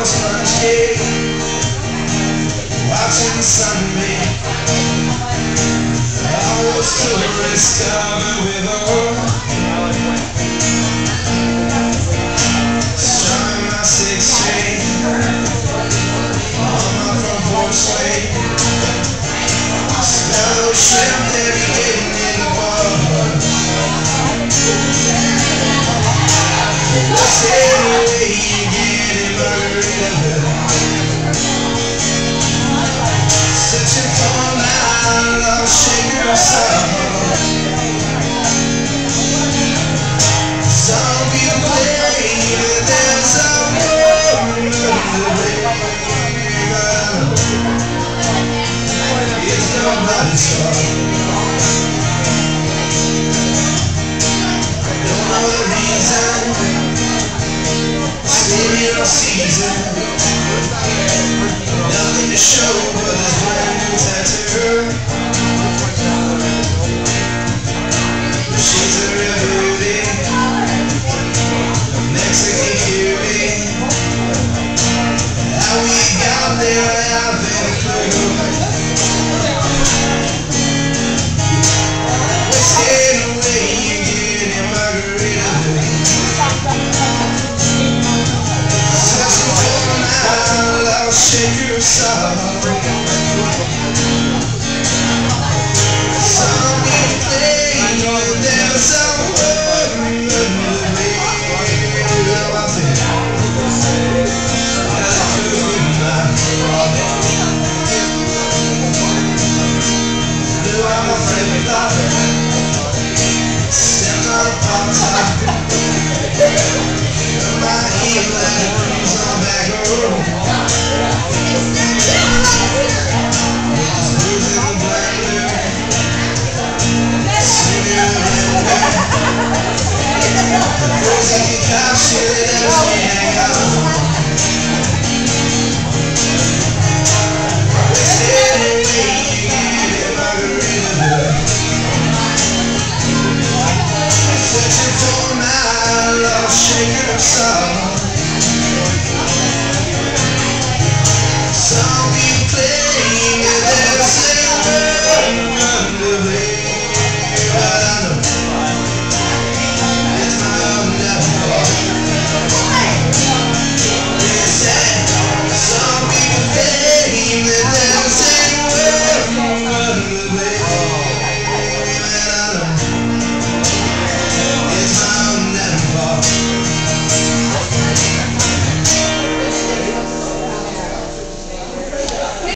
sponge cake, watching the sunbeam. I was tourist covered with oil, strumming my 6-string on my front porch swing. Smell those shrimp that be getting in the water. What's anyway you get in Margaritaville? Searching for my love shaker song. Some people claim that there's a woman it's nobody's fault. Don't know the reason, still in our season. Nothing to show but this brand new tattoo. She's a real beauty, a Mexican cutie. How we got there, I haven't a clue. Wasting away, you get in Margaritaville. Searching for my love shaker song.